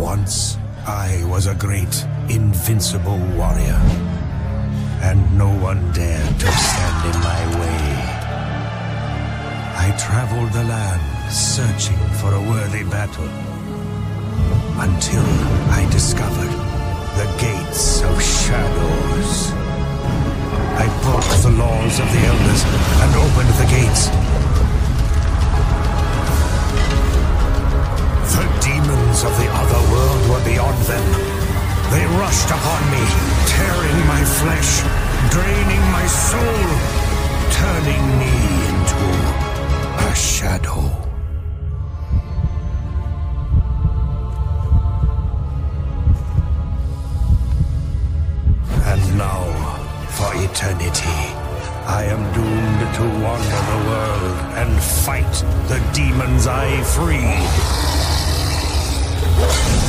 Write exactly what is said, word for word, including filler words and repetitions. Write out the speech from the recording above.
Once, I was a great, invincible warrior, and no one dared to stand in my way. I traveled the land, searching for a worthy battle, until I discovered the gates of shadows. I broke the laws of the elders and opened the gates. The demons of the other world were beyond them. They rushed upon me, tearing my flesh, draining my soul, turning me into a shadow. And now, for eternity, I am doomed to wander the world and fight the demons I freed.